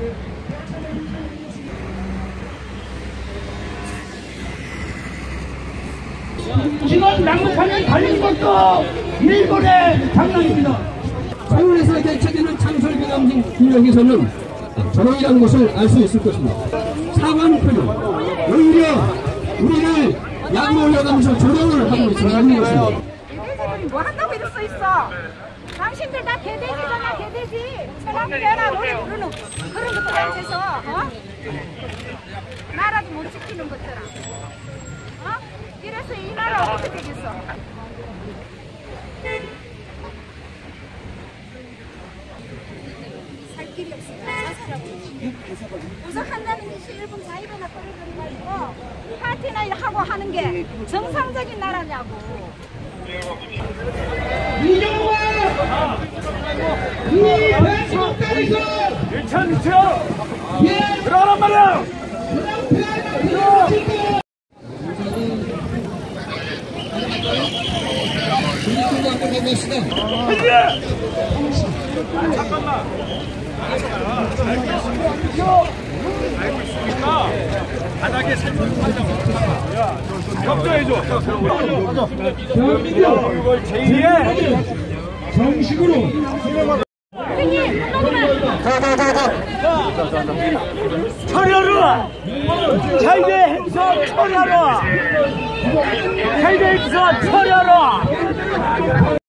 지금 난무판이 달린 것도 일본의 장난입니다. 서울에서 개최되는 창설기념식 기념에서는 저녁이라는 것을 알 수 있을 것입니다. 사관표는 오히려 우리를 약으로 올려가면서 조롱을 하고 있는 것입니다. 개돼지들이 뭐 한다고 이럴 수 있어? 당신들 다 개돼지잖아, 개돼지. 철학대나 우리 부르는 그런 것들한테서 나라도 못 지키는 것처럼. 이래서 이 나라 어떻게 되겠어? 살 길이 없으니까 사살하고 우석한다는 듯이 1분 4일이나 걸어버려가지고 파티나 하고 하는 게 정상적인 나라냐고. 이정화! 이 배수국가에서 1차 예! 들어가란 말이야! 잠깐만. 알고 있으니까 바닥에 살펴보자고. 야, 협조해줘. 이걸 제의해. 정식으로 철야로 자유의 행사 철야로 자유의 행사 철야로